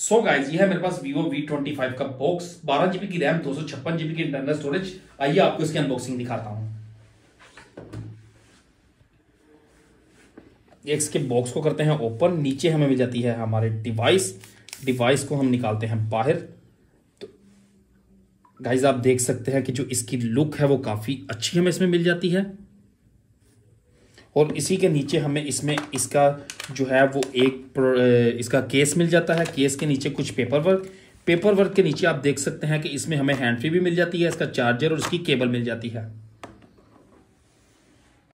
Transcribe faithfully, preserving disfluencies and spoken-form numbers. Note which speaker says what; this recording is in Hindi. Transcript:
Speaker 1: सो so गाइज, ये है मेरे पास Vivo वी ट्वेंटी फाइव का बॉक्स, बारह जीबी की रैम, दो सौ छप्पन जीबी की इंटरनल स्टोरेज। आइए आपको इसकी अनबॉक्सिंग दिखाता हूं। इसके बॉक्स को करते हैं ओपन। नीचे हमें मिल जाती है हमारे डिवाइस डिवाइस को हम निकालते हैं बाहर। तो गाइज आप देख सकते हैं कि जो इसकी लुक है वो काफी अच्छी हमें इसमें मिल जाती है। और इसी के नीचे हमें इसमें इसका जो है वो एक इसका केस मिल जाता है। केस के नीचे कुछ पेपर वर्क पेपर वर्क के नीचे आप देख सकते हैं कि इसमें हमें हैंड फ्री भी मिल जाती है, इसका चार्जर और इसकी केबल मिल जाती है।